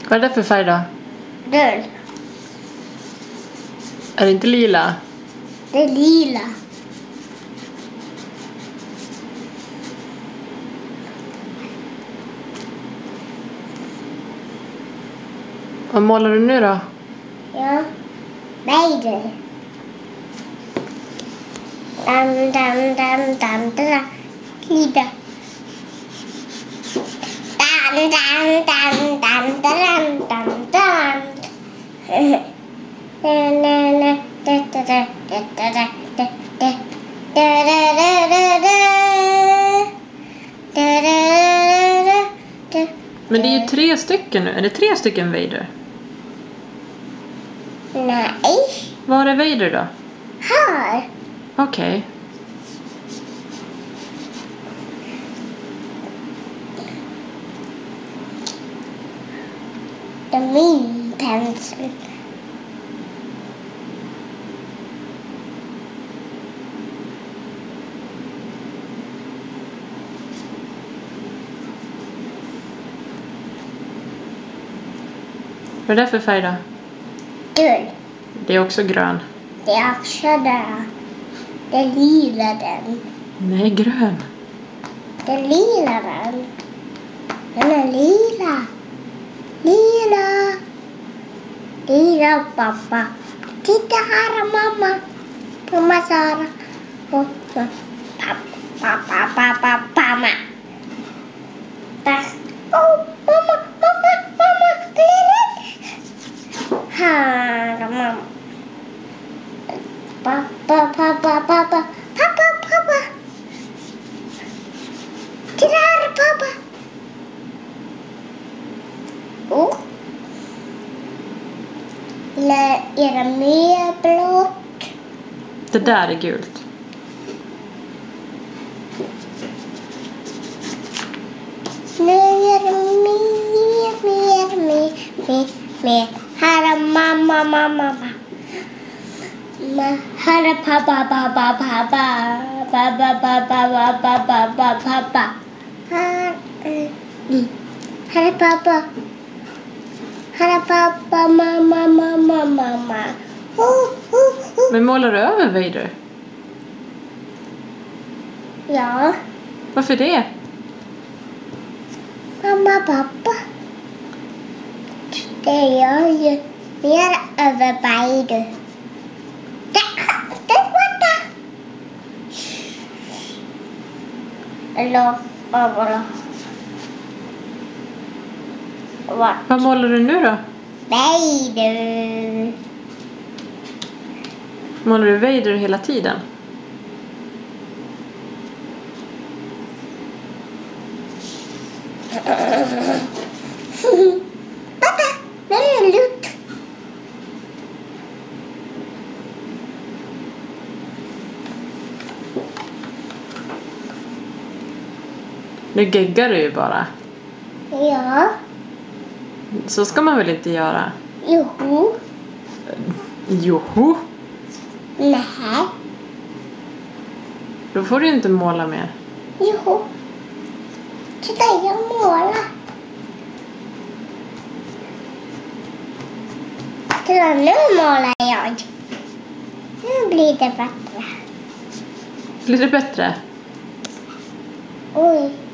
Vad är det för färg då? Röd. Är det inte lila? Det är lila. Vad målar du nu då? Ja. Nej du. Dam, dam, dam, dam, dam. Lida. Dam, dam, dam, dam, dam, dam, dam. Na, na, na. Da, da, da, da, da, da, da, da. Da, da, da, da, da. Da, da, da, da, da. Men det är ju 3 stycken nu. Är det 3 stycken Vader? Nej. Var är Vader då? Här. Okej. Det är min pensel. Vad är det för färg då? Gul. Det är också grön. Det är också där. Det är lila den. Nej, grön. Det är lila den. Den är lila. Lila. Lila pappa. Titta här mamma. Mamma Sara. Och pappa. Mamma. Oh, mamma. Det är rätt. Här mamma. Pappa. Titta här pappa. Oh. Är det mer blått? Det där är gult. Nu är det mer. Här är mamma. Här är pappa. Här är pappa. Här är pappa, mamma. Men målar du över Vader? Ja, Varför det? mamma, pappa. Det gör ju mer över Vader. Det är borta. Eller över. Vad målar du nu då? Vader. Målar du Vader hela tiden? Pappa, det är lutt. Nu geggar du ju bara. Ja. Så ska man väl inte göra? Joho. Nej. Då får du inte måla mer. Jo. Titta, jag målar. Titta, nu målar jag. Nu blir det bättre. Blir det bättre? Oj.